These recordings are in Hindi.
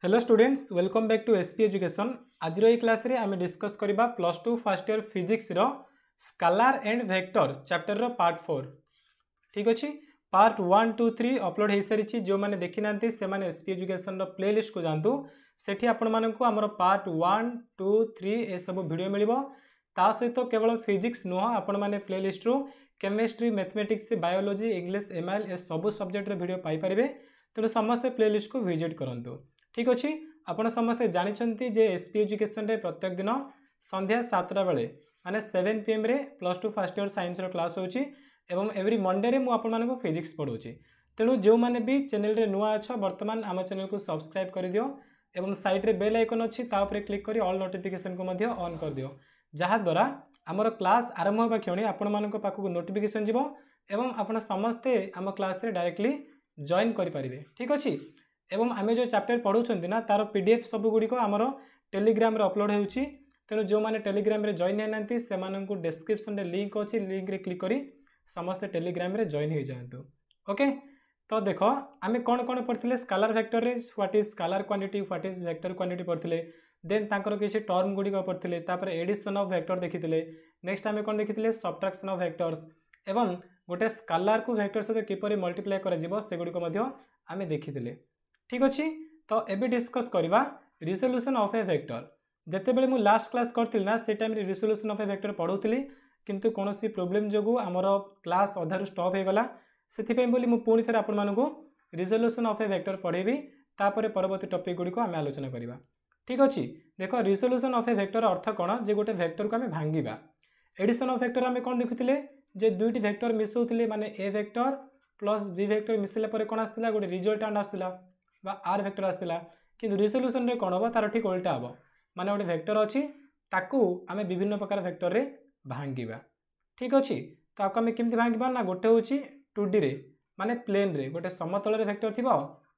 Hello students welcome back to SP education. आज ये क्लास रे आम डिस्कस करबा plus two first year physics रो स्कालार एंड वेक्टर चैप्टर रो पार्ट 4। ठीक अच्छे पार्ट 1 2 3 अपलोड हो सारी जो मैंने देखी ना से मैंने एसपी एजुकेशन रो प्लेलिस्ट को जातु सेठी आपण मानकु हमर पार्ट 1 2 3 ए सब वीडियो मिलिबो। ता सहित केवल फिजिक्स नुह आपण माने प्लेलिस्ट रो chemistry mathematics biology English MIL ए सब सब्जेक्ट रो वीडियो पाई परिबे। तेणु समस्त प्लेलिस्ट को विजिट करंतु। ठीक अच्छे आपण समस्ते जानते जे एसपी एजुकेशन रे प्रत्येक दिन संध्या 7टा बेले माने 7 PM रे plus two first year science रो क्लास होची एवं एवरी मंडे रे मु आपण मानको फिजिक्स पढौची। तेणु जो माने भी चैनल रे नुआ अच्छा वर्तमान आम चैनल को सब्सक्राइब कर दियो एवं साइड रे बेल आइकन अच्छी ता ऊपर क्लिक करी ऑल नोटिफिकेशन को मध्य ऑन कर दियो जहा द्वारा आमर क्लास आरंभ होबा क्षणी आपण मानको पाखु नोटिफिकेशन जिवो एवं आपण समस्ते आम क्लास रे डायरेक्टली जॉइन करि परिबे। ठीक अछि एवं आम जो चैप्टर पढ़ाऊँ ना तार पीडीएफ सब गुड़िक आमर टेलीग्राम रे अपलोड होउची। तेणु जो मैंने टेलीग्राम रे जॉइन होना से डिस्क्रिप्शन रे लिंक अच्छी लिंक रे क्लिक करी समस्ते टेलीग्राम रे जॉइन हो जातु। ओके तो देख आम कौन कौन पढ़ते स्कालार वेक्टर रे what is scalar quantity what is vector quantity पढ़ते देन तांकर किसी टर्म गुड़िक पढ़ते एडिशन ऑफ वेक्टर देखी नेक्स्ट आम कौन देखी सबट्रैक्शन ऑफ वेक्टर्स एवं गोटे स्कालार को वेक्टर सहित किपरि मल्टीप्लाई कर सेगुड़िक आम देखी। ठीक अच्छे तो एबे डिस्कस करवा रिजोल्यूशन ऑफ ए वेक्टर। जितेबाला मुझे लास्ट क्लास करी ना से time resolution of a vector पढ़ाऊली किंतु कौन सी प्रोब्लेम जो आमर क्लास अधारू स्टॉप हो गला से पुणी थे आपण मानू रिजोल्यूशन ऑफ ए वेक्टर पढ़ेबी तापर परवर्ती टॉपिक गुड़ी आम आलोचना करवा। ठीक अच्छे देख रिजोल्यूशन ऑफ ए वेक्टर अर्थ कौन जे गोटे वेक्टर को आम भांगा। एडिशन ऑफ वेक्टर आम कौन देखुले जे दुईटी वेक्टर मिसौले माने ए वेक्टर प्लस बी वेक्टर मिसला पर कौन आसला गोटे रिजल्टांट आसला बा आर वेक्टर आसला कि रिजोल्यूशन रे कौन हम तार ठीक उल्टा हम माने गोटे वेक्टर अच्छी ताकू आम विभिन्न प्रकार वेक्टर रे भांगा। ठीक अच्छे तो आपको आम केमती भांगा ना गोटे हूँ 2D रे माने प्लेन रे गोटे समतल रे वेक्टर थी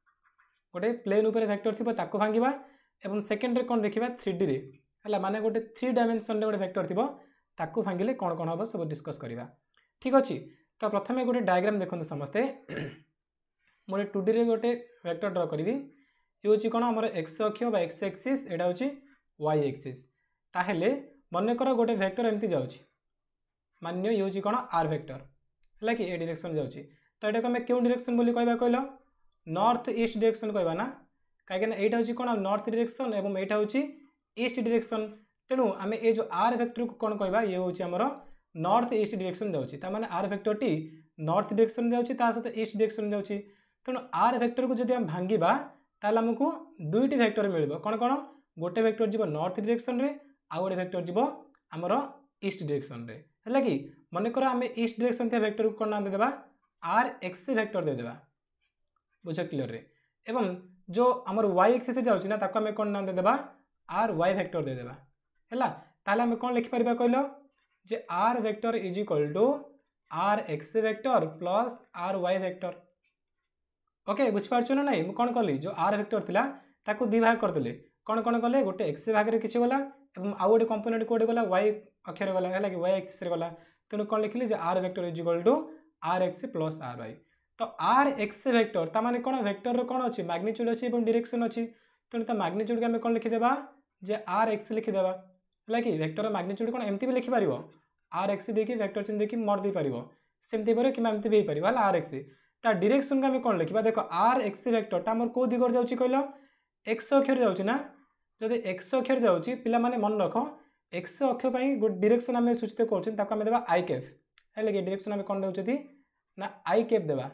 गोटे प्लेन उपर वेक्टर थी ताकू भांगा एवं सेकेंड रे कौन देखा 3D रे है माने गोटे 3 डायमेंशन रे गोटे वेक्टर थी ताकू भांगिले कौन कौन हम सब डिस्कस करवा। ठीक अच्छे तो प्रथम गोटे डायग्राम देखते समस्ते मोटे 2D रे गोटे वेक्टर ड्र करी ये हूँ कौन आम एक्स अक्ष एक्स एक्सीस एटा हूँ वाई एक्सीस ताहेले मनकर गोटे वेक्टर एमती जाऊँगी मान्य ये हूँ कौन आर वेक्टर है कि ए डायरेक्शन जाऊँगी तो यहाँ आम क्यों डायरेक्शन बोली कहवा कहल नॉर्थ ईस्ट डायरेक्शन कहवा ना कहीं यहाँ हूँ कौन नॉर्थ डायरेक्शन और यहाँ हूँ ईस्ट डायरेक्शन। तेणु आम ये जो आर वेक्टर को कौन कहवा ये हूँ आमर नॉर्थ ईस्ट डायरेक्शन जाऊँगी तार आर वेक्टर टी नॉर्थ डायरेक्शन जाऊँगी सहित ईस्ट डायरेक्शन जाऊँगी। तेणु आर वेक्टर को जब आम भांगा ताल आमको दुईटी वेक्टर मिल कौन कौन गोटे वेक्टर जीव नॉर्थ डायरेक्शन रे आ गोटे वेक्टर जीव आमर ईस्ट डायरेक्शन रे है कि मनकर आम ईस्ट डायरेक्शन थे वेक्टर को कौन ना देदेबा आर एक्स वेक्टर देदेबा बुझ क्लियर रे एवं जो आमर वाई एक्सिस जाऊँगी ना ताको आम कौन ना देदेबा आर वाई वेक्टर देदेबा है ताले आम कौन लिखिपर कहल जे are vector is equal to are X vector plus are Y vector. Okay बुझिपार ना नहीं कौन कली जो आर वेक्टर थिला ताको दी भाग करदे कौन कौन कले गोटे एक्स भाग रे किछि गला एवं आउ गोटे कंपोनेंट कोडे गला वाई अक्षर गला है कि वाई एक्सिस रे गला। तेणु कौन लिखिली जे are vector is equal to are X plus are Y. तो आर एक्स वेक्टर ता माने कौन वेक्टर रो कौन अछि मैग्नीट्यूड अछि एवं डायरेक्शन अछि। तेणु ता मैग्नीट्यूड के हम कौन लिखिदेबा जे आर एक्स लिखिदेबा है कि वेक्टर मैग्नीट्यूड कौन एमती भी लिखिपार आर एक्स देखिए वेक्टर चिन्ह देखिए मर दे पार सेमती पर कि एमती भी हो पार आर एक्स ता डायरेक्शन को आम कौन लिखा देख आर एक्स वेक्टर आमर कौ दिगरे जाऊँगी कहल एक्स अक्षर जाऊँगी ना जब एक्स अक्षर जाऊँगी पिला माने मन रख एक्स अक्ष गोटे डायरेक्शन आम सूचित करें देवा आई कैफ है कि डायरेक्शन आम कौन दे ना आई कैफ देवा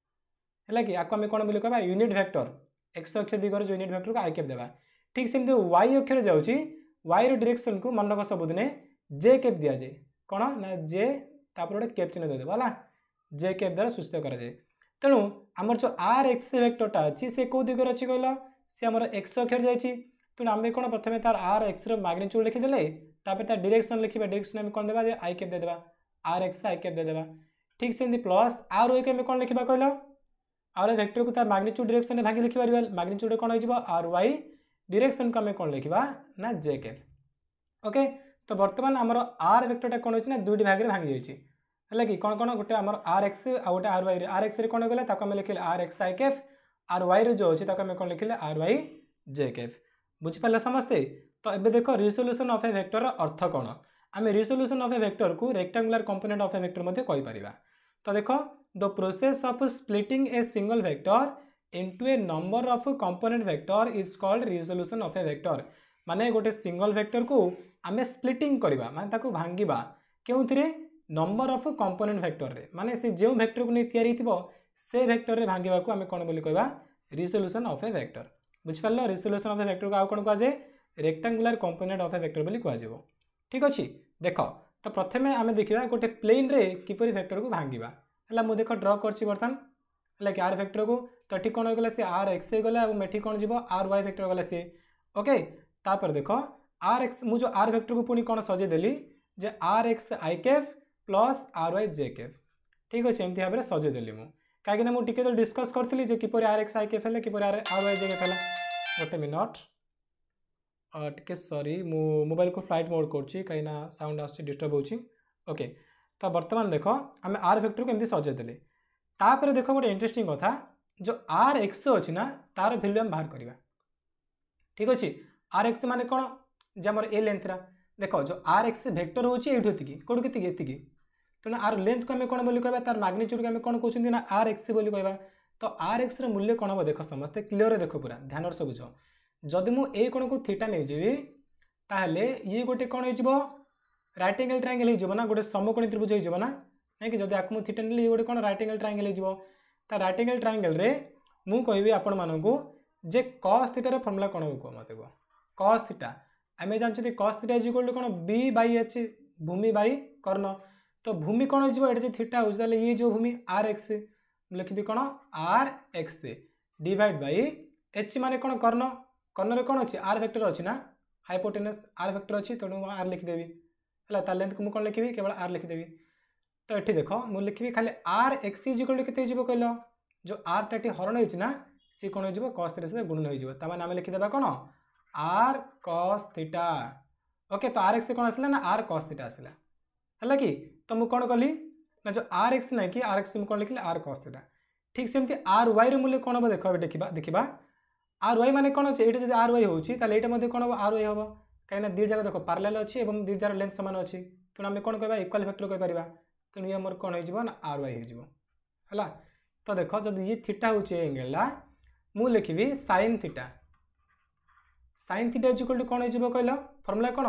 है कि आपको आम कौन बोली कहवा यूनिट वेक्टर एक्स अक्ष दिगरे जो यूनिट वेक्टर को आई कैफ देवा। ठीक सेमती वाई अक्षर जाऊँगी वाई डायरेक्शन को मन रख सबुदिन जे कैफ दि जाए कौन ना जे गोटे कैफ चिन्ह देदेव है जे कैफ द्वारा सूचित कराए। तेणु आमर जो आर एक्स वेक्टरटा अच्छी से कौ दिगरे अच्छी कहल सी आमर एक्स अक्षर जाइए। तेणु आम कौन प्रथम तार आर एक्स मैग्नीट्यूड लिखिदेले तार डायरेक्शन लिखा डायरेक्शन आम कौन देवा आई कैफ देदेबा आर एक्स आई कैफ देदेबा। ठीक से प्लस आर वाई को आम कौन लिखा कहल आर वेक्टर को तार मैग्नीट्यूड डायरेक्शन भाग लिखिपार मैग्नीट्यूड कौन हो आर वाई डायरेक्शन को आम कौन लिखा ना जे कैफ। ओके तो बर्तमान आमर आर वेक्टरटा कौन हो दुईटी भाग में भांगी जाइए है कि कौन कौन गोटे आमर आर एक्स आ गोटे आर वाई आर एक्स कौन गला लिखिले R x I cap are Y जो अच्छे आम कौन लिखिले आर वाई जे कैफ बुझिपारे समस्ते। तो एबे देखो रिजोल्यूशन ऑफ ए वेक्टर अर्थ कौन आम रिजोल्यूशन ऑफ ए वेक्टर को rectangular component of a vector मध्य कहि परिबा। तो देखो the process of splitting a single vector into a number of component vector is called resolution of a vector. माने गोटे सिंगल वेक्टर को आम स्प्लिटिंग करबा माने ताको भांगिबा केउथिरे नंबर ऑफ कंपोनेंट वेक्टर रे माने से जो वेक्टर को नै तयारी थिबो से वेक्टर रे भांगिबा को आम कोन बोली कहबा रिजोल्यूशन ऑफ ए वेक्टर। बुझ पारलो रिजोल्यूशन ऑफ ए वेक्टर को आ कोन कहजे rectangular component of a vector बोली कहजिवो। ठीक अछि देखो तो प्रथमे आम देखा गोटे प्लेन रे किपरि वेक्टर को भांगिबा हला मु देखो ड्रॉ करछि बर्तन हला कि आर वेक्टर को तो ठीक कोन गला से आर एक्स गला और मेठी कोन जीवो आर वाई वेक्टर गला से ओके। तापर देखो आर एक्स मु जो आर वेक्टर को पुनी कोन सजे देली जे are x I cap plus R Y J cap. ठीक अछि एमती भाबरे सजे देली मु काहे कि मु टिके तो डिस्कस करथली जे किपरि आर एक्स आई कैफ हले किपरि आर वाई जे कैफ हला। गोटे मिनट टिके सॉरी मु मोबाइल को फ्लाइट मोड करछि कहीं साउंड आछि डिस्टर्ब होछि ओके। तो वर्तमान देखो आम आर वेक्टर को एमती सजे देले तापर देखो गोटे इंटरेस्टिंग कथा जो आर एक्स अच्छी ना तार भैल्यू आम बाहर करवा। ठीक अच्छे आर एक्स मान कौन जे आम ए लेंथ रा देखो जो आर एक्स भेक्टर होती कौट के तेना आर लेंथ को आम कौन बोली कहबा तार मैग्नीट्यूड को आम कौन कहते ना आर एक्स बोली कहबा। तो आर एक्स मूल्य कौन हम देख समस्ते क्लियर देख पूरा ध्यान से बुझ जदि मु ए कोण को थीटा नहीं जीवी ताहले ये गोटे कौन हो राइट एंगल ट्रायंगल हो ना गोटे समकोणी त्रिभुज हो ना नहीं कि जदि आपको थीटा नहीं ये गोटे कौन राइट एंगल ट्रायंगल हो ता राइट एंगल ट्रायंगल रे मु कहबी आपण मानकू जे cos थीटा रे फार्मूला कौन हो मते को cos थीटा आमे जानछथि cos theta is equal to कौन b बाई h भूमि बाई कर्ण। तो भूमि कौन हो एटा जे थीटा हो ताले ये जो भूमि r x लिखबी कौन r x divide by h माने कौन कर्ण कर्ण रे कौन अछि r वेक्टर अछि ना हाइपोटेनस r वेक्टर अछि तो r लिख देबी हला ता लेंथ को मु कौन लिखबी केवल r लिख देबी। तो ये देखो मु लिखी खाली r x is equal to केते हो कहलो जो आर टाटी हरण होइछि ना सी कोन हो cos थीटा से गुणन हो त माने हम लिखि देबा कोन आर cos थीटा ओके। तो आर एक्स कोन आसला ना आर cos थीटा आसला हला कि तो मु कोन कली ना जो आर एक्स नै कि आर एक्स मु कोन लिखली आर cos थीटा। ठीक सेमती आर वाई रो मूल्य कोन हो देखो देखिबा आर वाई माने कोन अछि एटा जदि आर वाई होछि ताले एटा मध्ये कोन हो आर वाई होबो काइना दी जगह देखो पैरेलल अछि एवं दी जगह लेंथ समान अछि तो हम कोन कहबा इक्वल वेक्टर कहि परिबा तो ये मोर कौन हो आर वाई हो। तो देखो जब ये थीटा हो एंगल मु लिखी sine theta is equal to कौन हो कहल फर्मूला कौन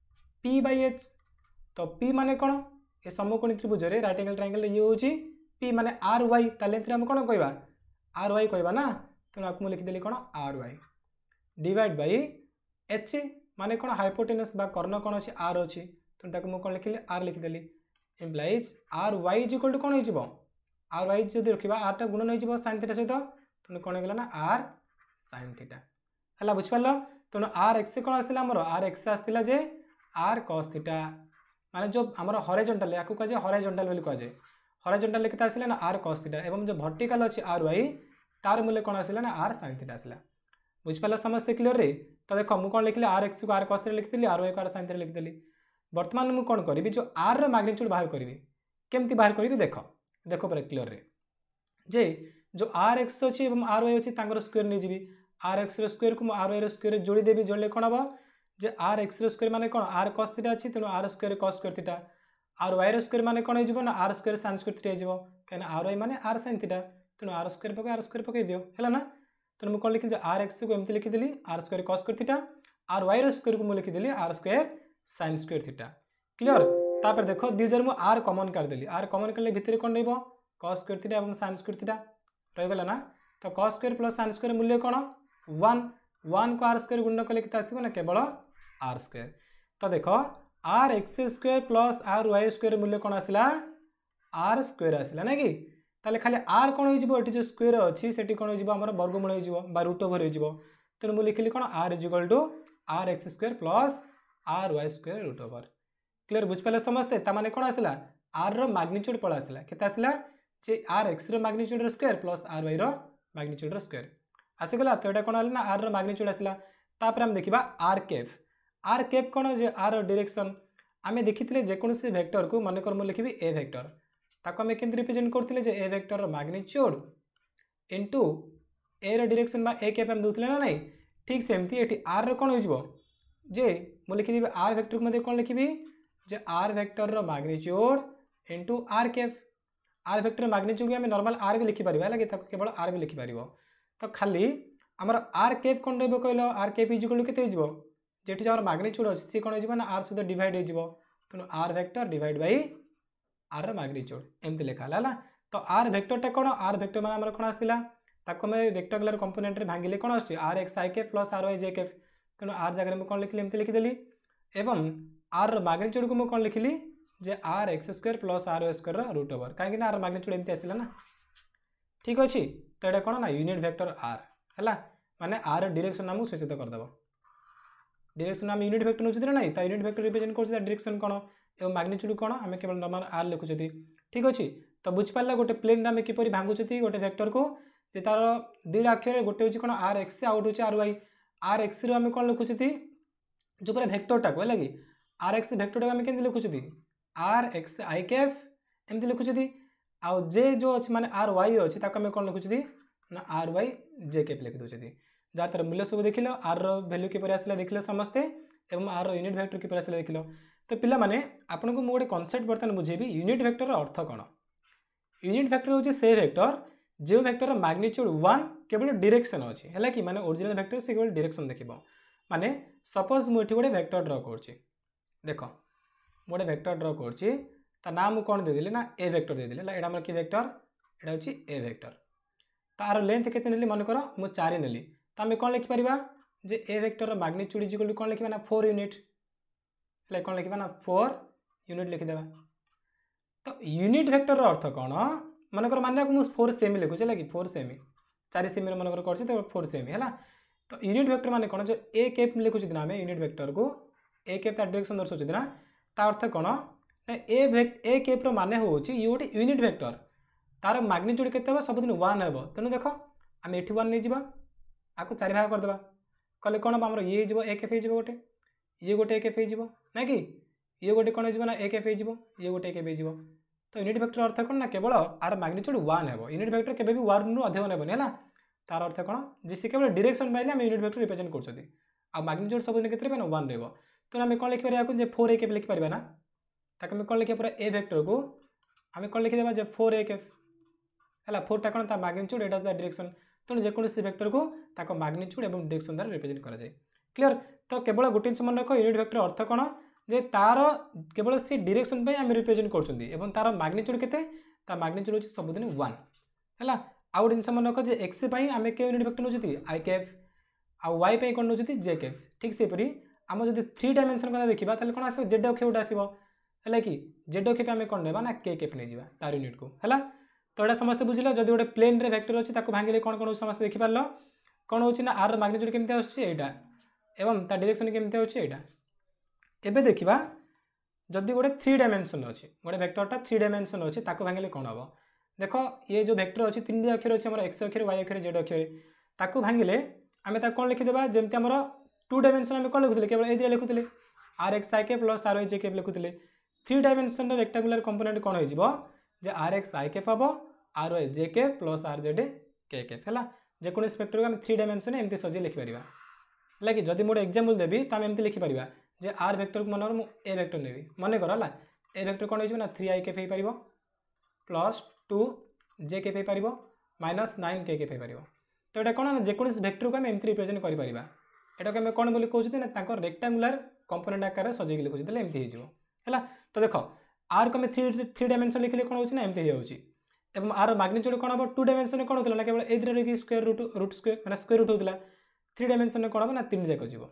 p बाई एच। तो p माने कौन ये समकोणी त्रिभुज रे राइट एंगल ट्रायंगल ये हूँ p माने आर वाई लेंथ हम कौन कहवा आर वाई कहवा ना तो आपको लिखिदेली कौन r y divide by h माने कौन हाइपोटेनस बा कर्ण कौन अच्छी आर अच्छी तो मुझे कौन लिखिली आर लिखिदेली implies r y is equal to कौन हो आर वाई जब रखा आर टा गुणन हो साइन थीटा सहित तेणु कौन होगा ना आर साइन थीटा है बुझिपार। तेणु आर एक्स कौन आसला आर एक्स आसला जे आर cos थीटा माने जो आम हॉरिजॉन्टल या कहुए हॉरिजॉन्टल बोली कहुए हॉरिजॉन्टल केते आसला ना आर cos थीटा एवं जो वर्टिकल अच्छी आर वाई तार मूल्य कौन आसला ना आर साइन थीटा आसला बुझिपार समस्ते क्लियर रे। तो देखो मुझे कौन लिखली आर एक्स को आर cos थीटा लिखी आर वाई को आर साइन थीटा लिखिदेली। वर्तमान मुझे कौन करी जो आर रो मैग्नीट्यूड बाहर करी केमती बाहर करी देखो देखो पूरा क्लियर रे जे जो आर एक्स अच्छी आर वाई अच्छी स्क्वायर नहीं जी आर एक्स स्क्वायर को आर वाई स्क्वायर जोड़ी देवी जोड़े कौन हम जे आर एक्स स्क्वायर माने कौन आर cos थीटा अच्छी तेणु r square cos square theta r y square माने कौन हो ना r square sin square theta हो कहीं आर वाई माने आर sin थीटा तेणु आर स्क्वायर पकई दियो है ना। तेणु मुझे कौन लिखी आर एक्स को एमती लिखिदेली r square cos square theta r y square को मुझे लिखिदेली r square sin square theta clear. तापर देखो दी जर मुझे आर कमन काटिदेली आर कमन काटले भितर कौन रही cos स्क्वायर थीटा और sin स्क्वायर थीटा रहीगला ना। तो cos square plus sin square मूल्य कौन 1 को आर स्क्वायर गुणन कले केते आसीबो ना केवल आर स्क्वायर। तो देखो r x square plus are y square मूल्य कौन आसला आर स्क्वायर आसला ना कि ताले खाली आर कौन हो जो स्क्वायर अच्छी से कौन हो वर्गमूल हो रूट ओवर हो तेणु मुझे लिखिली कौन r is equal to are x square plus are y square root over clear बुझिपारे समस्ते ताने कौन आसला आर रो मैग्नीट्यूड पड़ा आसला केते आसला जे आर एक्स रो मैग्नीट्यूड रो स्क्वायर प्लस आर वाई रो मैग्नीट्यूड रो स्क्वायर आसीगला। तो ये कौन आला ना आर रो मैग्नीट्यूड आसला तापर हम देखिबा आर कैफ कौन जे आर डायरेक्शन आमे देखिथिले जेकोसी वेक्टर को मन कर मु लिखिबी ए वेक्टर ताको आमे केमति रिप्रेजेंट करथिले जे ए वेक्टर रो मैग्नीट्यूड इनटू ए रो डायरेक्शन बा ए कैफ हम दोथिले ना नहीं ठीक सेमती ये आर कौन हो जे मु लिखिदेवी आर वेक्टर को मध्य कौन लिखी जे आर वेक्टर रो magnitude into r cap r vector magnitude आम नॉर्मल आर भी लिखिपर है केवल आर भी लिखिपर तो खाली आमर आर कैप कौन रही कहल आर कैप इज इक्वल के जेठी जो मैग्नीट्यूड अच्छे सी कौन हो आर सहित डिवाइड हो तेणु r vector divide by r magnitude एमती लिखा है तो आर वेक्टरटा कौन आर वेक्टर मान कौन आसाला ताको मैं रेक्टांगुलर कंपोनेंट भांगिले कौन r r x i cap plus R Y j cap तेणु आर जगह में कौन लिखिली एमती लिखिदेली एवं आर मैग्नीट्यूड को मुझे कौन लिखिली जे are x square plus are y square root over कहीं आर मैग्नीट्यूड एमती आसाला ना ठीक अच्छे तो ये कौन ना यूनिट वेक्टर आर है माने आर डायरेक्शन आमको सूचित करदेव डायरेक्शन आम यूनिट वेक्टर नौचे ना तो यूनिट वेक्टर रिप्रेजेंट कर डायरेक्शन कौन और मैग्नीट्यूड कौन आम केवल नॉर्मल आर लिखुचे ठीक अच्छे तो बुझिपारा गोटे प्लेन आम किपर भांगुचे गोटे वेक्टर को जे तार दुईटा अक्षर गोटे हूँ कौन आर एक्स आउट हूँ आर वाई आर एक्स रु कौन लिखुचे जो पूरा वेक्टरटा को है आर एक्स वेक्टरटा आम के लिखुचे आर एक्स आई कैफ एमती लिखुचे आउ जे जो अच्छे माने आर वाई अच्छे आम कौन लिखुचे ना आर वाई जे कैप लिखि दूसरी जहाँ तार मूल्य सब देख आर भैल्यू किपर आसला देख समस्ते और आर यूनिट वेक्टर किपर आसला देख तो पिला माने आपन को गोटे कनसेप्ट बर्तमान बुझेबी यूनिट वेक्टर अर्थ कौन यूनिट वेक्टर हूँ से वेक्टर जो वेक्टर मैग्नीट्यूड 1 केवल डायरेक्शन अच्छी है कि माने ओरिजिनल वेक्टर से केवल डायरेक्शन देखिबो माने सपोज मुझे गोटे वेक्टर ड्र कर देख गोटे वेक्टर ड्र कर नाम कौन देदेली ना ए वेक्टर देदेली यहाँ आम कि वेक्टर यहाँ हूँ ए वेक्टर तो आर लेंथ के मन कर मुझे 4 नेली तो आम कौन लिखिपर जे a vector magnitude is equal to कौन लिखा ना 4 यूनिट है कौन लिखा ना 4 यूनिट लिखिदेवा तो यूनिट वेक्टर अर्थ कौन मनकर मानिया मुझे 4 सेमी लिखुचे लगे 4 सेमी 4 सेमी मनकर कर 4 सेमी है तो यूनिट वेक्टर माने कौन जो ए कैप लिखुचे ना यूनिट वेक्टर को ए कैप तार डायरेक्शन दर्शाऊँ ना ता अर्थ कौन ए कैप्र मान हूँ ये गोटे यूनिट वेक्टर तार मैग्नीट्यूड के सब दिन 1 हे तेणु देख आम ये 1 नहीं जावा आपको 4 भाग करदे कले कौन हम ये ए कैप हो गोटे ये गोटे ए कैप हो ना कि ये गोटे कौन हो ए कैप हो ये गोटे ए कैप हो तो यूनिट वेक्टर अर्थ कौन ना केवल आर मैग्नीट्यूड 1 है यूनिट वेक्टर केबे भी 1 रु अधिक नेबनी है तार अर्थ कौन जे सी केवल डायरेक्शन पाइले आम यूनिट वेक्टर रिप्रेजेंट कर आ मैग्नीट्यूड सब दिन के 1 रहा तो आम कौन लिखिपर या 4 ए कैप लिखिपर ना ताकि आम कौन लिखा पूरा ए वेक्टर को आम कौन लिखिदेवा जे 4 ए कैप है 4टा कौन मैग्नीट्यूड एटा डायरेक्शन तेणु जेकोसी वेक्टर को ताको मैग्नीट्यूड और डायरेक्शन द्वारा रिप्रेजेंट करा जाए क्लियर तो केवल गोटे मन रख यूनिट वेक्टर अर्थ कौन जे तार केवल सी डायरेक्शन पे आम रिप्रेजेंट कर तार मैग्नीट्यूड केते मैग्नीट्यूड हो सबुदिन 1 है आउ जिन मन रख जे एक्स आम के यूनिट वेक्टर नौचे आई कैप आउ वाई पे कौन नौचे जे कैप ठीक सेपरी आम जब 3 डायमेंशन कथा देखा कौन आस जेड अक्ष गोटे आसो है कि जेड अक्ष पे आम कौन ना के कैप नहीं जावा तार यूनिट को है तो यहाँ समस्त बुझल जब गोटे प्लेन रे वेक्टर अच्छी भांगिले कौन कौन समस्त देखिपार कौन हो आर मैग्नीट्यूड केमती आसटा एवं ता डायरेक्शन केमती होता एबे देखिबा जदि गोटे 3 डायमेंशन अच्छी गोटे वेक्टरटा 3 डायमेंशन अच्छी भांगिले कौन हम देख ये जो वेक्टर अच्छी 3 अक्षर अच्छे आम एक्स अक्षर वाई अक्षर जेड अक्षर ताकू भांगिले आम कौन लिखिदेवा जमी आम 2 डायमेंशन आम कौन लिखुले केवल ए लिखुले r x i cap plus R Y j cap लिखुले 3 डायमेंशन रेक्टांगुलर कंपोनेंट कौन हो आर एक्स आई कैप हम r Y j cap plus r z k cap है जेकोसी वेक्टर को आम 3 डायमेंशन एमती सजे लिखिपर है कि जब मुझे एग्जाम्पल देवी तो आम एमती लिखिपर जे आर वेक्टर को मन ए वेक्टर नेबी मन कर ए वेक्टर कौन हो 3 आई कैप हो प्लस 2 जे कैप हो माइनस 9 के कैप हो तो ये कौन जेकोसी वेक्टर को आम एमती रिप्रेजेंट कर यहाँ को कौन बोली कहते ना रेक्टांगुलर कंपोनेंट आकार सजेक लिखुचे एमती है तो देख आर को 3 डायमेंशन लिखिले कौन होना एमती हो आर मैग्नीट्यूड कौन हम 2 डायमेंशन कौन होता केवल ए स्क्वायर रूट स्क्वायर मैंने स्क्वायर रूट होता 3 डायमेंशन कौन हम ना 3 जाक जीव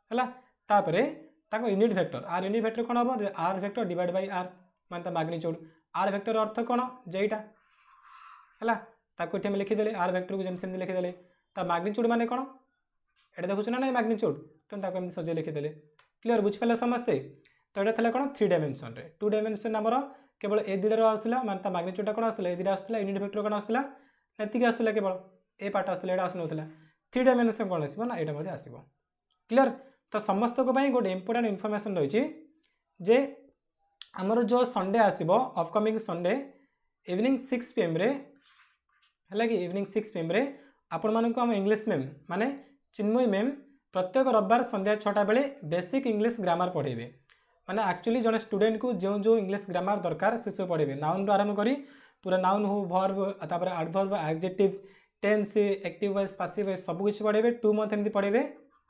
है unit vector r unit vector कौन हम r vector divide by r मान मैग्नीट्यूड आर वेक्टर अर्थ कौन जेटा है लिखिदे आर वेक्टर को जमी लिखिदे मैग्नीट्यूड माने कौन ये देखुच ना ना मैग्नीट्यूड तो सजे लिखिदे क्लियर बुझिपारे समस्ते तो ये कौन 3 डायमेंशन रे 2 डायमेंशन आमर केवल ए दुटा आसला माने मैग्नीट्यूड कौन आसला ए दुटा आसला यूनिट वेक्टर कौन आसला एतिक आसला केवल ए पार्ट आसला एटा आसनोला 3 डायमेंशन कौन आसो ना यहाँ आसो क्लियर तो समस्त को गोटे इंपोर्टेंट इनफॉरमेशन रही जे आमर जो संडे आसो अपकमिंग संडे इवनिंग 6 PM रे है कि इवनिंग 6 PM रे आपण मानक हम इंग्लिश मैम माने चिन्मयी मैम प्रत्येक रविवार संध्या 6टा बेले बेसिक इंग्लिश ग्रामर पढ़ेबे माने एक्चुअली जने स्टूडेंट को जो जो इंग्लिश ग्रामर दरकार से सब पढ़ेबे नाउन रो आरंभ करी पूरा नाउन हो वर्ब तापर adverb adjective tense active voice passive voice सब कुछ पढ़ेबे 2 मंथ एमती पढ़ेबे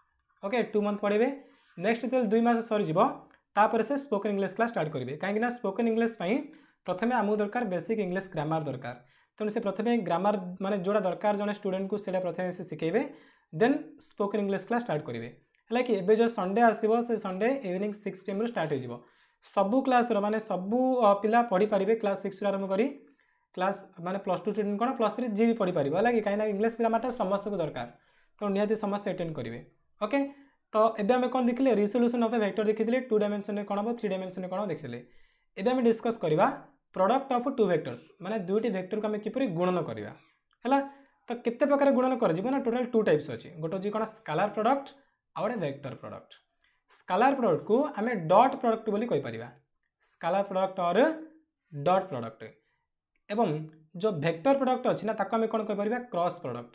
ओके 2 मंथ पढ़ेबे नेक्स्ट तेल 2 मास सरी जीवो तापर से स्पोकन इंग्लिश क्लास स्टार्ट करेंगे कहीं स्पोकन इंग्लिश प्रथमे आमको दरकार बेसिक इंग्लिश ग्रामर दरकार तेणु से प्रथमे ग्रामर माने जोड़ा दरकार जने स्टूडेंट को से प्रथमे से शिखेबे then spoken English class start करेंगे है कि एबे जो संडे आसो से संडे इवनिंग 6 PM स्टार्ट हो सबू क्लास माने सबू पिला पढ़ी पारे क्लास 6 आरंभ करी क्लास माने +2 स्टूडेंट कौन +3 जी भी पढ़ी पार है कि कहीं इंग्लिश ग्रामर समस्त को दरकार तो निहाती समस्त अटेंड करेंगे ओके तो एबे आम कौन देखिले रिजोल्यूशन ऑफ ए वेक्टर देखिले 2 डायमेंशन में कौन हम 3 डायमेंशन में कौन देखिले एबे आम डिस्कस करवा प्रोडक्ट ऑफ 2 वेक्टर्स माने दुईटी वेक्टर को आम किपरि गुणन करवा है तो केते प्रकार गुणन कर ना टोटल 2 टाइप्स अच्छी गोटे हूँ कौन स्कालार प्रोडक्ट आ गए वेक्टर प्रोडक्ट स्कालार प्रोडक्ट को आम डॉट प्रोडक्ट बोली कहि परिबा स्कालार प्रोडक्ट और डॉट प्रोडक्ट एवं जो वेक्टर प्रोडक्ट अच्छी ना ताको आम कौन कहि परिबा cross product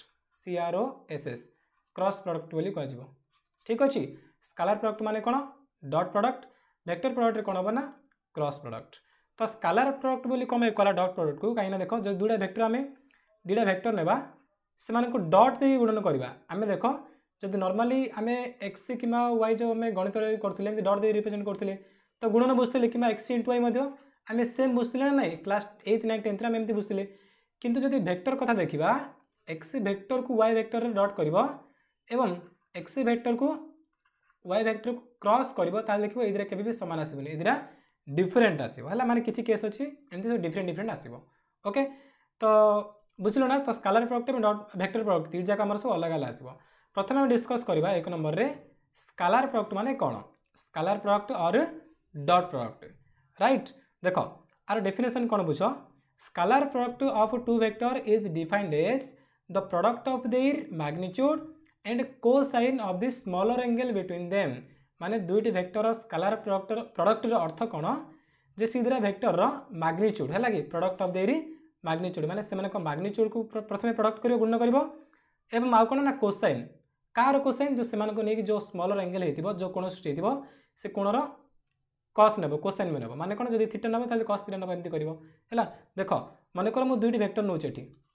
CROSS cross product बोली कह ठीक अच्छे स्कालार प्रोडक्ट माने कौन डॉट प्रोडक्ट वेक्टर प्रोडक्ट कौन हम ना क्रॉस प्रोडक्ट तो स्कालार प्रोडक्ट बोली कम कला डॉट प्रोडक्ट को कहीं देख जो दुटा वेक्टर आम दुटा वेक्टर नेबा से डॉट दे गुणन करवा आम देख जब नॉर्मली आम एक्स कि वाई जो आम गणित करते डॉट दे रिप्रेजेंट करते तो गुणन बुझते कि एक्स इंटू वाई आम सेम बुझते ना ना क्लास 8 9 10 आम एमती बुझते किंतु जब वेक्टर कथा देखा एक्स वेक्टर को वाई वेक्टर डॉट कर एवं एक्स वेक्टर को वाई वेक्टर को क्रॉस कर देखो ये केवे भी सामान आसबनी ये डिफरेंट आसो है माने किसी केस अच्छी एमती सब डिफरेंट डिफरेंट आसो ओके तो बुझल ना तो स्कालार प्रोडक्ट में डॉट वेक्टर प्रोडक्ट तीन जाक आम सब अलग अलग आसो प्रथम आम डिस्कस करवा 1 नंबर रे स्कालार प्रोडक्ट माने कौन स्कालार प्रोडक्ट और डॉट प्रोडक्ट राइट देख आर डेफिनेशन कौन बुझ scalar product of 2 vector is defined as the product of their magnitude and cosine of the smaller angle between them माने दुईटी वेक्टर स्कालार प्रोडक्ट अर्थ कौन जे सीधा वेक्टर मैग्नीट्यूड है कि प्रोडक्ट ऑफ देयर मैग्नीट्यूड माने से मैग्नीट्यूड को प्रथम प्रोडक्ट कर गुण कर एवं आउ कौन ना कोसाइन कार कोसाइन जो से नहीं जो स्मॉलर एंगल हो जो कोण सृष्टि हो से कोणर कस नेब कोसाइन में नेब माने कौन जब थीटा नेब कस थीटा नेब एमती कर देख मनकर मुझे दुईटी वेक्टर नौचे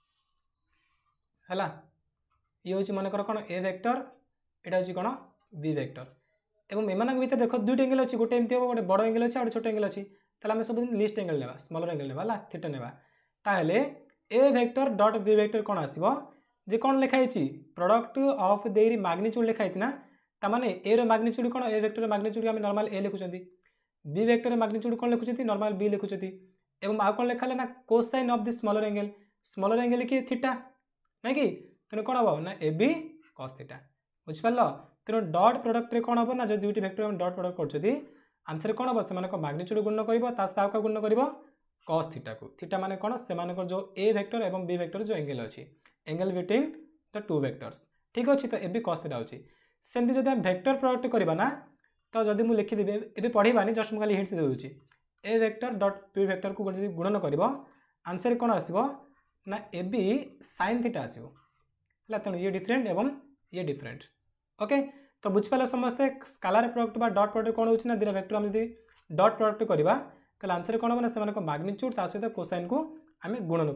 है ये हूँ मनकर कौन ए वेक्टर यहाँ हूँ कौन बी वेक्टर एवं एम भर देख दुईट एंगल अच्छी गोटे एमती हम गोटे बड़ एंगल अच्छी गोटे छोट एंगल अच्छी आम सब लिस्ट एंगल नेबा स्मॉलर एंगल नेबा थीटा नेबा ताहले a vector dot B vector कौन आसो जे कौन लिखाई प्रोडक्ट ऑफ देयर मैग्नीट्यूड लिखाई ना ताने ए रो मैग्नीट्यूड कौन ए वेक्टर मैग्नीट्यूड आम नॉर्मल ए लिखुं बी वेक्टर मैग्नीट्यूड कौन लिखुं नॉर्मल बी लिखुं एवं आउ कौन लिखा ना cosine of the smaller angle किए थीटा ना कि तेणु कौन हम ना ए बी कस थीटा बुझिपार तेणु डॉट प्रोडक्ट कौन हम ना जो दुईटी वेक्टर डॉट प्रोडक्ट कर आंसर कौन हम से मैग्नीट्यूड गुण कर गुण कर कस थीटा को थीटा माने कौन से जो ए वेक्टर और बी वेक्टर जो एंगल अच्छी एंगल बिटवीन द 2 वेक्टर्स ठीक अच्छे तो ए बी कस थीटा अच्छी सेमती जब वेक्टर प्रोडक्ट करवा ना तो जब मुझे लिखिदेवी ए पढ़ानी जस्ट मुझे हिंट्स देउछि a vector dot B vector को जब गुणन कर आंसर कौन आसो ना ए बी साइन थीटा आसो है तेणु ये डिफरेंट एवं ये डिफरेंट ओके तो बुझिपारे समस्ते स्कालार प्रोडक्ट बा डॉट प्रोडक्ट कौन होछि ना दुईटा वेक्टर आम जब डॉट प्रोडक्ट करवा तो आंसर कौन हम ना से मैग्नीट्यूड ता सहित कोसाइन को आम गुणन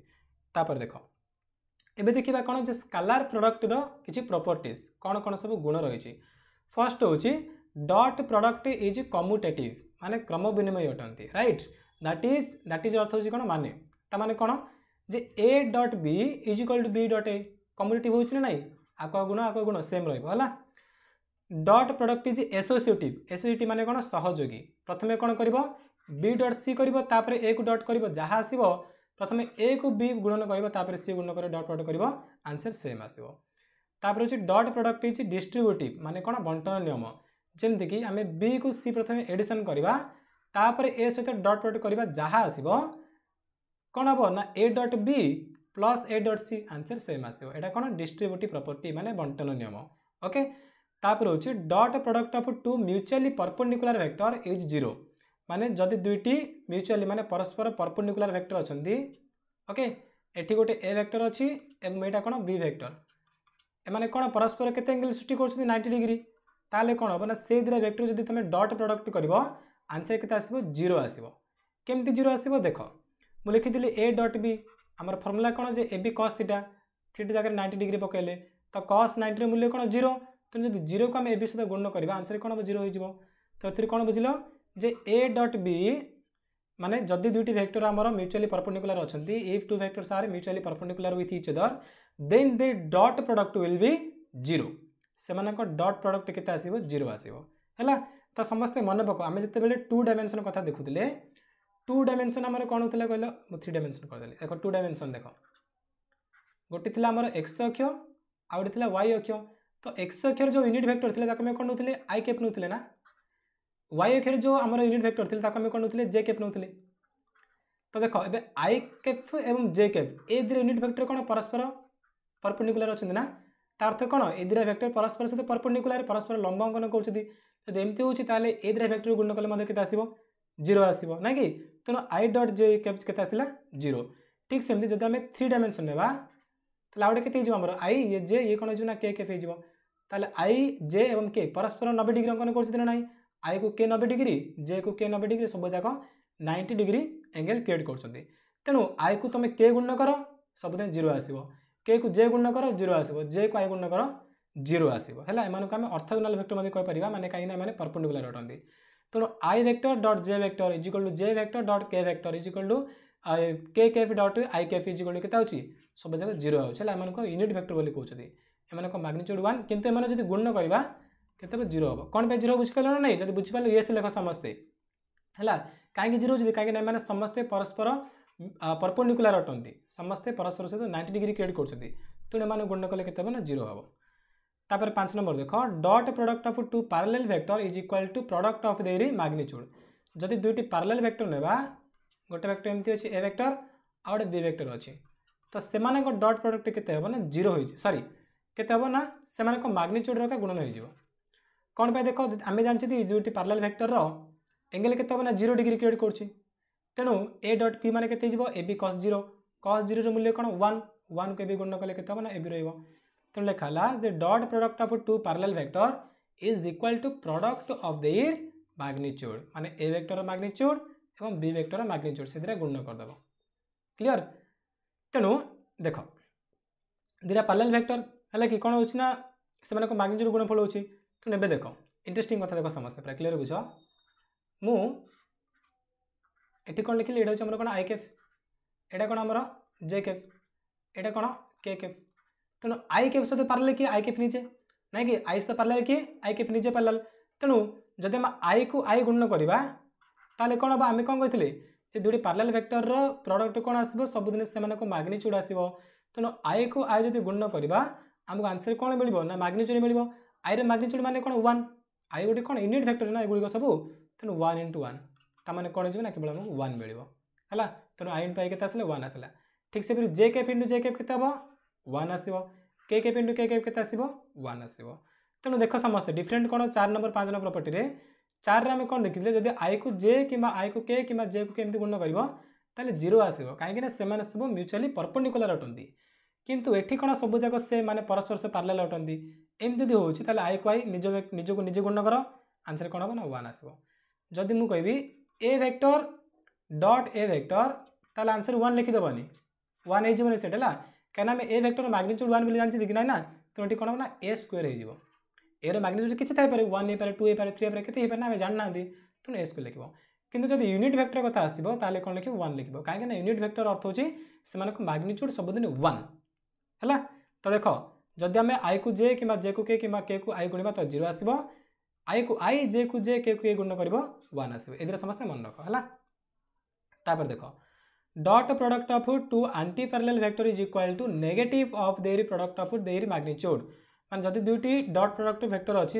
कर देख एबे देखिबा कौन जे स्कालार प्रोडक्ट रो किछि प्रॉपर्टीज कौन कौन सब गुण रही फर्स्ट होछि डॉट प्रोडक्ट इज कम्यूटेटिव माने क्रम विनिमय अटंती राइट दैट इज अर्थ होछि कौन माने ता माने कौन जे a dot b is equal to b dot a commutative होछि ना नहीं आको गुण सेम रहइबो हला डॉट प्रोडक्ट इज एसोसिएटिव माने कौन सहयोगी प्रथमे कौन करिवो बी डॉट सी करिवो तापर ए को डॉट करिवो जहा आसीबो प्रथमे ए को बी गुणन कर सी गुणन कर डॉट प्रोडक्ट कर आंसर सेम आसो तापर हूँ डॉट प्रोडक्ट इज डिस्ट्रीब्यूटिव माने कौन बंटन नियम जमती कि आम बी को सी प्रथमे एडिशन करवा तापर ए सहित डॉट प्रोडक्ट करवा जहाँ आसो कौन हम ना a dot b plus a dot c answer same आसो यहाँ कौन डिस्ट्रीब्यूटिव प्रॉपर्टी माने बंटन नियम ओके तापर हूँ dot product of 2 mutually perpendicular vector is 0 माने जदि दुईटी म्यूचुअली माने परस्पर परपेंडिकुलर वेक्टर अच्छी ओके एठी गोटे ए वेक्टर अच्छी एवं एटा कौन बी वेक्टर एमाने कौन परस्पर केते एंगल सृष्टि कर 90 डिग्री ताले कौन हम ना से दुटा वेक्टर जब तुम डट प्रोडक्ट कर आंसर के आसो 0 आसो केमती 0 आसो देख मुझे लिखी ए डट बी आमर फर्मुला कौन जे a b cos theta theta जगह 90 डिग्री पकेले तो कस 90 मूल्य कौन 0 तेणु जब 0 को आम ए बी सहित गुण करवा आंसर कौन हम 0 हो तो ये कौन बुझल जे ए डट बी माने जदि दुईटी वेक्टर आमर म्यूचुअली परपेंडिकुलर अच्छी if two vectors are mutually perpendicular with each other then they dot product will be 0 से डॉट प्रोडक्ट केते आसीबो 0 आसीबो हैला तो समस्ते मन पक आम जिते 2 डायमेंशन कथा देखुले 2 डायमेंशन आमर कौन होता कहल 3 डायमेंशन करदेली देख 2 डायमेंशन देख गोटे थी आमर एक्स अक्ष आ गोटे थी वाई अक्ष तो एक्स अक्षर जो यूनिट वेक्टर थे कौन नौले आई कैप नौले ना वाई अक्षर जो आम यूनिट वेक्टर थे कौन नौले जे कैप नौले तो देख ए आई कैप एवं जे कैप ए दुई यूनिट वेक्टर कौन परस्पर परपेंडिकुलर अच्छा ना अर्थ कौन ए दुटा वेक्टर परस्पर सहित परपेंडिकुलर परस्पर लंब अंकन कर एमती होती ए दुटा वेक्टर गुण कले के आसो 0 आसो ना कि तेणु आई डट जे कैप के आसला 0 ठीक सेमती जब आम 3 डायमेंशन ने तो आउटे के आम आई ये जे ये कौन हो के कैप हो आई जे एवं के परस्पर 90 डिग्री अंकन कर ना आई को के 90 डिग्री जे को के 90 डिग्री सब जाक 90 डिग्री एंगल क्रिएट कर तेणु आई को तुम के गुण कर सबुदिन 0 आसो के को जे गुण कर 0 आसो जे को आई गुण कर 0 आसो है एम ऑर्थोगोनल वेक्टर कहीपर माने कहीं परपेंडिकुलर अटंती तेणु i vector dot j vector is equal to j vector dot k vector is equal to k cap dot i cap is equal to के सब जगह 0 आम यूनिट वेक्टर बोली कहते एम मैग्नीट्यूड 1 किंतु एम जब गुण करवा केते 0 हम कौन पे 0 बुझिपाल ना नहीं जब बुझिपाल ये लेख समस्ते है कहीं 0 हो कहीं समस्ते परस्पर परपेंडिकुलर अटंती समस्ते परस्पर सहित 90 डिग्री क्रिएट कर तेणु एम गुण कले के 0 हम तापर 5 नंबर देख dot product of 2 parallel vector is equal to product of their magnitude जदि दुईटी पैरेलल वेक्टर नेबा गोटे वेक्टर एमती अच्छी ए वेक्टर आ गोटे बी वेक्टर अच्छी तो से डॉट प्रोडक्ट केते हम ना 0 हो सॉरी केते हम ना से मैग्नीट्यूड रा गुणन हो कौन पे देख आम जानते दुईटी पैरेलल वेक्टर रो एंगल केते हम ना 0 डिग्री क्रिएट करछि तेणु ए डॉट पी माने केते जिवो ए बी cos 0 रो मूल्य कौन 1 को ए बी गुण कले केते हम ना ए बी रहिबो तेणु लिखाला जे dot product of 2 parallel vector is equal to product of their magnitude माने ए वेक्टर मैग्नीट्यूड एवं बी वेक्टर मैग्नीट्यूड से गुण करदेव क्लियर तेणु देख दुटा पैरेलल वेक्टर है कि कौन होना से मैग्नीट्यूड गुणफल होची तेणु एबे देख इंटरेस्टिंग कथा देख समस्ते प्राय क्लियर बुझ मु एटी कौन लिखिली एटा होची हमर कौन आई कैप एटा कौन हमर जे कैप एटा कौन के कैप तेणु आई कैप सहित पैरेलल किए आई कैप नीचे ना कि आई सहित पैरेलल किए आई कैप नीचे पैरेलल तेणु जदि हम आई को आई गुण करवा ताले कौन हम आम कौन कहते दुईटी पैरेलल वेक्टर रो प्रोडक्ट कौन आसो सबुदिन से मैग्नीट्यूड आसो तेणु आई को आई जब गुण करवा आमको आंसर कौन मिल ना मैग्नीट्यूड मिल आई रो मैग्नीट्यूड माने कौन 1 आई गोटे कौन यूनिट वेक्टर ना एगुड़िक सब तेणु 1 into 1 ताने कौन हो ना केवल आमको 1 मिल है तेणु आई इंटू आई के आसले 1 आसला ठीक से j cap into j cap के 1 आसो के कैप इंटू के कैप के आसो 1 आसो तेणु देख समस्ते डिफरेंट कौन 4 नंबर 5 नंबर प्रॉपर्टी 4 आम कौन देखिए जब आई को जे कि आई को के कि जे को केमती गुण कर 0 आसो कहीं सब म्यूचुअली परपेंडिकुलर अटंती किंतु एठी कौन सब जाक से माने परस्पर से पैरेलल अटंती एमती जब होची आई को आई निज को निजे गुण कर आंसर कौन हम ना 1 आसो जदि मु कहबी a vector dot A vector ताल आंसर 1 लिखिदेवनी 1 हो सेट है कहीं ए वेक्टर मैग्नीट्यूड 1 बोली जानते कि ना तेणु कौन हम ना ए स्क्वायर हो ए मैग्नीट्यूड किसी थाई 1 हो 2 हो 3 हो के आम जानना तेणु ए स्क्वायर लिखो किंतु जब यूनिट वेक्टर कथा आसो ताले कौन लिख 1 लिख कहीं यूनिट वेक्टर अर्थ होची से मैग्नीट्यूड सबुदिन 1 है तो देख जदि आम आई को जे कि जे को के को आई गुणवा तो 0 आसो आई को आई जे को जे के गुण कर 1 आसो ए समस्त मन रख है तापर देख dot product of 2 anti parallel vector is equal to negative of their product of their magnitude मान जदि दुईटी डॉट प्रोडक्ट वेक्टर अच्छी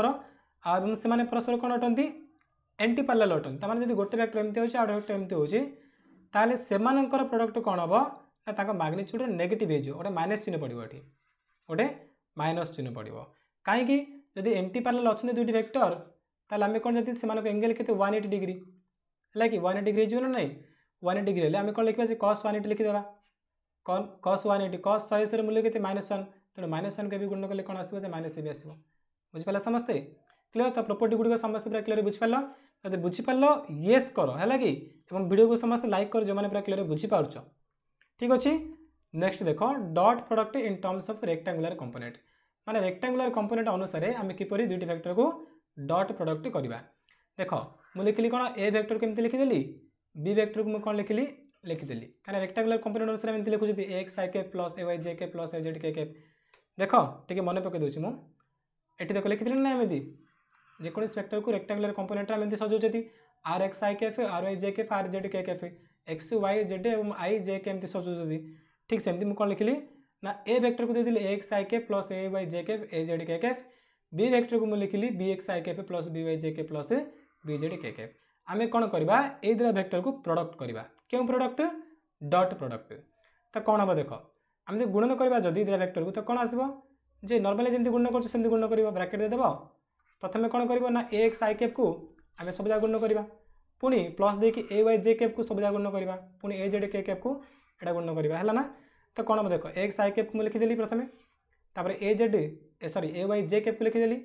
से परस्पर कौन अटंती एंटी पैरेलल अटंती तार जब गोटे वेक्टर एमती होची आ वेक्टर एमती होची ताले सेमानकर प्रोडक्ट कौन हम ना मैग्नीट्यूड नेगेटिव हो गोटे माइनस चिन्ह पड़ो ये गोटे माइनस चिन्ह पड़ो कहीं जब एंटी पैरेलल अच्छे दुईटी वेक्टर ताल आम कौन जब से एंगल के 180 डिग्री है कि 180 डिग्री हो ना नहीं 180 डिग्री आम कौन लिखा cos 180 लिखिदेवा cos 180 cos 180 मूल्य के -1 तेणु -1 को भी गुण कले कौन आसो माइनस ए भी आसो बुझिपाल समस्ते क्लियर तो प्रॉपर्टी गुड़िक समस्त पूरा क्लियर बुझिपाल जब बुझिपाल येस कर है कि वीडियो को समस्त लाइक कर जो मैंने पूरा क्लियर बुझीपार ठीक अच्छे नेक्स्ट देख dot product in terms of rectangular component माने रेक्टेंगुलर कंपोनेंट अनुसार आम किपरि दुईटी वेक्टर को डॉट प्रोडक्ट करवा देख मुझे लिखिली कौन ए वेक्टर केमती लिखिदेली बी वेक्टर को मुझे लिखिली लिखिदेली कहीं रेक्टेंगुलर कंपोनेंट अनुसार एमती लिखुच्छी x i cap plus A Y j cap plus a Z k cap देख टे मन पकई दूसरी मुझे देख लिखिदेली ना एमती जेकोसी वेक्टर को रेक्टेंगुलर कंपोनेंट एमती सजाऊँ आर एक्स आई कैफ आर वाई जे कैफ आर जेड के कैफ एक्स वाई जेड और आई जे के एमती सजाऊँ ठीक से कौन लिखिली ना ए वेक्टर को देदी X I cap plus A Y J cap A Z के कैफ बी वेक्टर को मुझे लिखिली बी एक्स आई cap plus B Y J K plus B Z के कैफ आम कौन करवा ए दुटा वेक्टर को प्रोडक्ट करवा क्यों प्रोडक्ट डॉट प्रोडक्ट तो कौन हम देख आम गुणन करवा जदि दुटा वेक्टर को तो कौन आसो जे नॉर्मली जमी गुण कर गुण कर ब्राकेट देदेव प्रथम कौन कर ना ए एक्स आई कैफ को आम सब जगह गुण करवा पुणी प्लस देकी ए वाई जे कैफ को सब जगह गुण करवा पुणी ए जेड के कैफ को एटा गुण करवा है ना तो कौन हम देख एक्स आई कैफ को लिखिदेली प्रथम तापर A Z sorry A Y J cap को लिखिदेली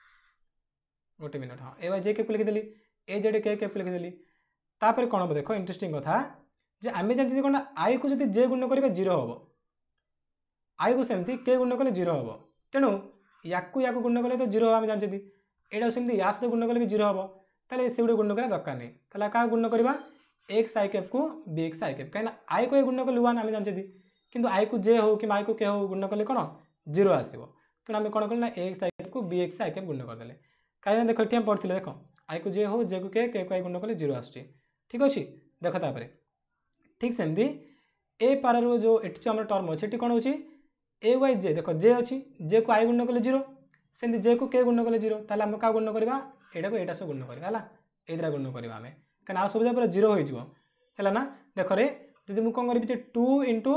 गोटे मिनट हाँ ए वाई जे कैफ को लिखिदेली ए जेड के कैफ को लिखिदेली तापर कौन हम देख इंटरेस्टिंग कथा जे आम जानते कौन आई को जब जे गुण करेंगे 0 हम आई को सेमती के गुण कले 0 हम तेणु या गुण कले तो 0 हम जानते यहाँ सेमती या सहित गुण कले भी 0 हम ताले से गुटे गुण करा दरकार नहीं ताले क्या गुण करवा एक्स आई कैफ को बी एक्स आई कैफ कहीं आई को गुण कले 1 आम जानते किंतु आई को जे हो कि आई को के हो गुण कले कौन 0 आसो तेणु आम कौन कल एक्स आई कैफ को बी एक्स आई कैफ गुण करदे कहीं देख ये पढ़ते देख आई को जे हो जे को के आई गुण कले 0 आस ठीक अच्छे देख तापर ठीक सेमती ए पार जो एटी जो टर्म अच्छे कौन हो ए वाई जे देख जे अच्छी जे को आई गुण कले 0 सेमती जे को के गुण कले 0 ताले आम क्या गुण करवा यहाँ को यहाँ सब गुण करवा है ये गुण करवा आम कहीं सब जगह पूरा 0 है ना देख रे जब मुझे कौन करी 2 इंटू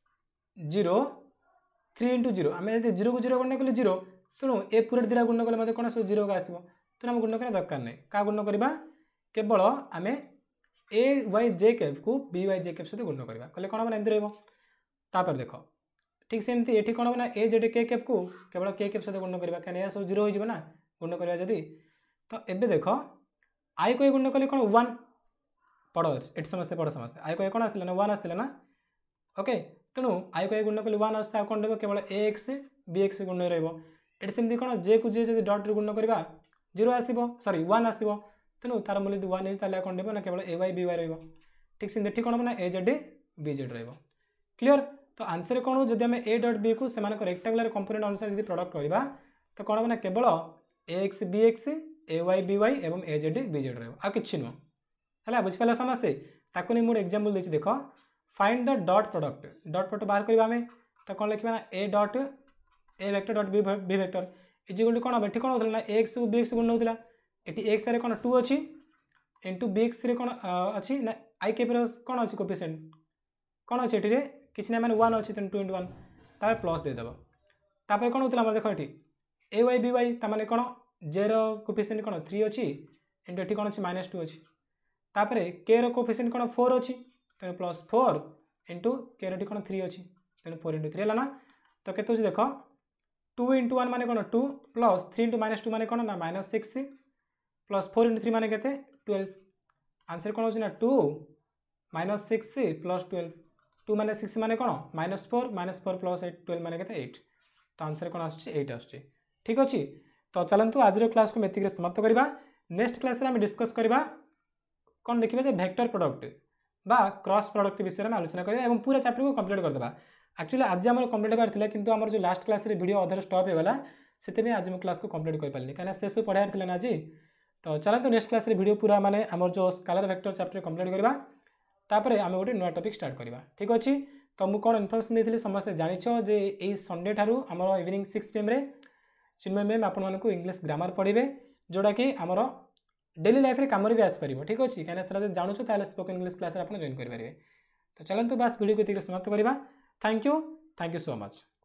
0 3 इंटू 0 आम 0 को 0 गुण कले 0 तेणु ए पूरा दिला गुण कले मतलब कौन सब 0 का आसो तेणु आम गुण करवा दरकार नहीं क्या गुण करवा केवल आम ए वाई जे कैफ को बी वाई जे कैफ सहित गुण करवा कले कौन हम एमती रहा देख ठीक से एमती ये कौन हम ए जेड के कैफ को केवल के कैफ सहित गुण करवा कहीं सब 0 हो ना गुण करवा जदि तो एबे देख आई को गुण कले कौन 1 पढ़ ये समस्ते पढ़ समस्ते आई को कौन आसला ना 1 आसला ना ओके तेणु आई को गुण कले 1 आसता कौन रहा केवल ए एक्स बी एक्स गुण रही सेमती कौन जे को जे जब डट गुण करवा 0 आसो सॉरी 1 आसो तेणु तार मूल्य 1 है कौन रहा केवल ए वाई बी वाई रही ठीक से ठीक कौन हम A Z B Z clear तो आंसर कौन हो जब आम ए डट बी को से रेक्टेंगुलर कंपोनेंट अनुसार जब प्रोडक्ट करवा तो कौन हम केवल A X B X A Y B Y एवं ए जेड बी जेड रहा कि नुह है बुझिपाल समस्ते ताको नहीं मुझे एग्जांपल देती देख फाइंड द डॉट प्रोडक्ट बाहर करवा आम तो कौन लिखा A dot A vector dot B vector equal कौन हम कौन होता है एक्स को बी एक्स गुण होता ये एक्स रे कौन 2 अच्छी इंटू बी एक्स रे कौन अच्छी ना आई के कौन अच्छी कोफिशिएंट कौन अच्छे ये किसी ना मैंने 1 अच्छी तेणु 2 इंटू 1 तापर प्लस देदेव तापर कौन होता देख ये ए वाई बी वाई ताने कौन जे कोफिशिएंट कौन 3 अच्छी इंटू ये कौन अच्छी -2 अच्छी तापर के कोफिशिएंट कौन 4 अच्छी तेणु प्लस 4 इंटू के रे कौन 3 अच्छी तेणु 4 इंटू 3 है ना तो केते होची देख 2 इंटू 1 माने कौन 2 प्लस 3 इंटू -2 माने कौन ना -6 प्लस 4 इंटू 3 माने केते 12 आंसर कौन होची ना 2 -6 प्लस 12 2 माने 6 माने कौन -4 प्लस 8 12 माने केते 8 तो आंसर कौन आसुची 8 आसुची ठीक अच्छे तो चलतु आज क्लास को मेतिक समाप्त करवा नेक्स्ट क्लास में डिस्कस करवा कौन देखिए जे वेक्टर प्रोडक्ट बा क्रॉस प्रोडक्ट विषय में आलोचना करवा पूरा चैप्टर को कंप्लीट करदेवा एक्चुअली आज आम कंप्लीट होबार था किंतु आम जो लास्ट क्लास वीडियो अधर स्टॉप होगा से आज मैं क्लास को कंप्लीट कर पारे कहीं से सब पढ़ार थी ना आज तो चलते नेक्स्ट क्लास वीडियो पूरा माने आम जो स्केलर वेक्टर चैप्टर कंप्लीट करवा तापर आम गोटे नुआ टॉपिक स्टार्ट करवा ठीक अच्छे तो मुझे कौन इनफर्मेशन देती समस्त जानिछ जे यही संडे ठारू आम इवनिंग 6 PM रे चिन्मय मैम आपको इंग्लिश ग्रामर पढ़े जोटा कि आमर डेली लाइफ में कम भी आसपार ठीक अच्छे कहीं जानूँ तो स्पोकन इंग्लिश क्लास आप जॉइन करेंगे तो चलते बस वीडियो को समाप्त करवा थैंक यू सो मच।